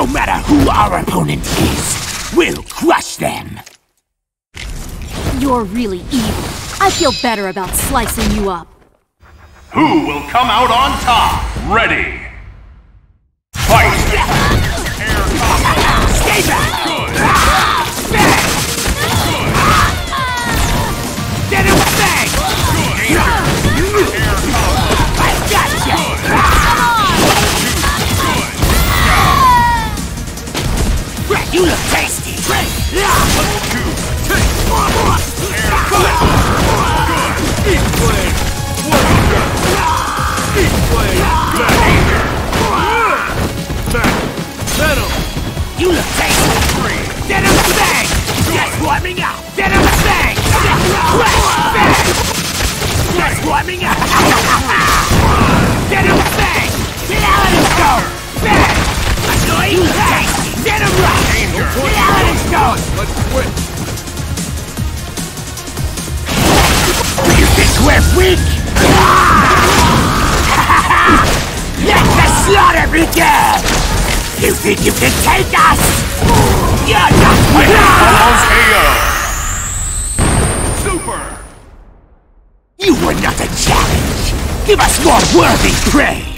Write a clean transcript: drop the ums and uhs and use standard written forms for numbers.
No matter who our opponent is, we'll crush them! You're really evil. I feel better about slicing you up. Who will come out on top? Ready! Fight! Air combo! Stay back! Good! Bang! Get him bang! Good! Air combo! I gotcha! Good! You look tasty! Venom! You look tasty! Get him bang! Just warming up! Get him bang! Bang! Just warming up! Get him bang! Get out of his go! Bang! Annoying bang! Get him right! Get out of his go! Let's quit! You think we're weak? Let the slaughter begin! You think you can take us? You're not Almost KO! Super! You were not a challenge! Give us more worthy prey!